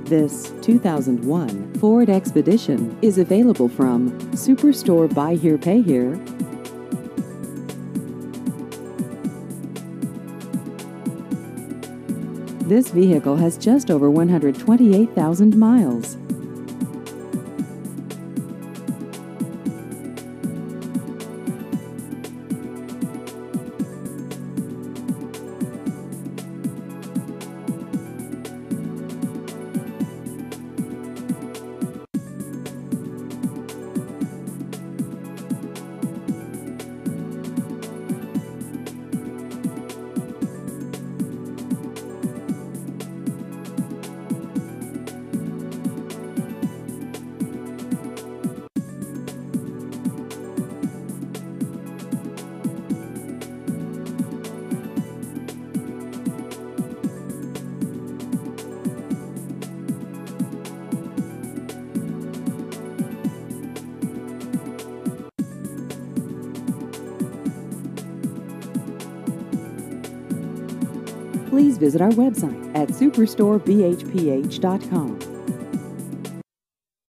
This 2001 Ford Expedition is available from Superstore Buy Here Pay Here. This vehicle has just over 128,000 miles. Please visit our website at superstorebhph.com.